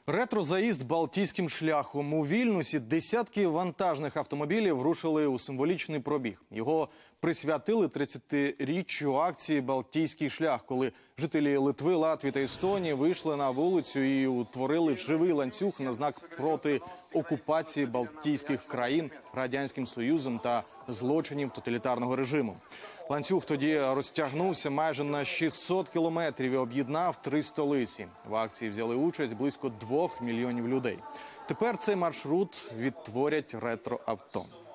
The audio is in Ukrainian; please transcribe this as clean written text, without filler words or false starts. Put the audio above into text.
Ретро-заїзд Балтійським шляхом. У Вільнюсі десятки вантажних автомобілів рушили у символічний пробіг. Його присвятили 30-річчю акції «Балтійський шлях», коли жителі Литви, Латвії та Естонії вийшли на вулицю і утворили живий ланцюг на знак проти окупації Балтійських країн Радянським Союзом та злочинів тоталітарного режиму. Ланцюг тоді розтягнувся майже на 600 кілометрів і об'єднав 3 столиці. В акції взяли участь близько 2 мільйонів людей. Тепер цей маршрут відтворять ретро-авто.